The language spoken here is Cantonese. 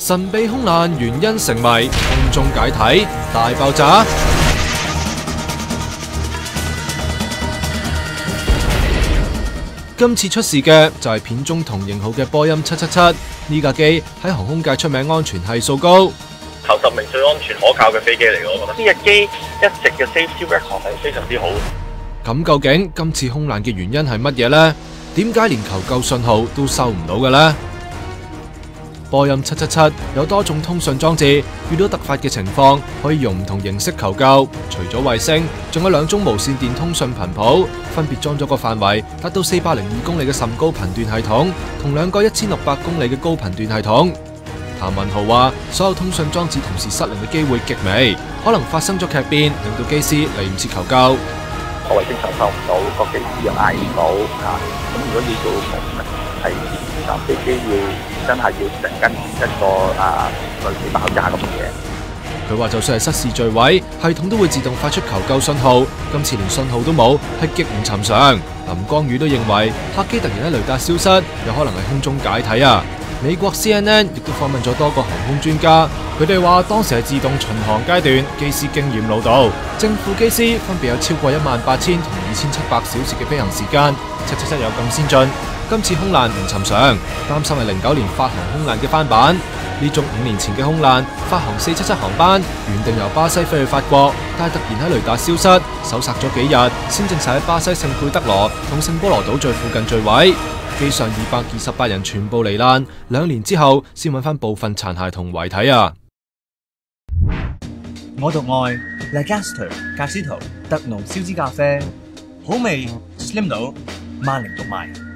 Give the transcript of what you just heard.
神秘空難原因成謎，空中解體大爆炸。今次出事嘅就係片中同型號嘅波音777，呢架機喺航空界出名安全係數高， 頭10名最安全可靠嘅飛機嚟嘅，我覺得呢架機一直嘅 safety record 係非常之好。 咁究竟今次空難嘅原因係乜嘢呢？點解連求救信號都收唔到嘅呢？波音777有多種通訊裝置，遇到突發嘅情況可以用唔同形式求救。除咗衛星，仲有2種無線電通訊頻譜，分別裝咗個範圍達到402公里嘅甚高頻段系統，同2個1600公里嘅高頻段系統。譚文豪話：所有通訊裝置同時失靈嘅機會極微，可能發生咗劇變，令到機師嚟唔切求救。 個衛星上收唔到，個機師又嗌唔到啊！咁如果要做係飛機要真係要突然間一個類似爆炸咁嘅嘢。 佢話就算係失事墜毀，系統都會自動發出求救信號。今次連信號都冇，係極唔尋常。林光宇都認為客機突然喺雷達消失，有可能係空中解體啊！美國 CNN 亦都訪問咗多個航空專家，佢哋話當時係自動巡航階段，機師經驗老道，正副機師分別有超過18000同2700小時嘅飛行時間。777有咁先進，今次空難唔尋常，擔心係09年法航空難嘅翻版。呢宗5年前嘅空難，法航477航班原定由巴西飛去法國，但係突然喺雷達消失，搜索咗幾日，先證實喺巴西聖佩德羅同聖保羅島最附近墜毀。機上228人全部罹難，2年之後先揾翻部分殘骸同遺體啊！ 我獨愛 Legaster 格斯圖特濃燒脂咖啡，好味 Slim 到萬寧獨賣。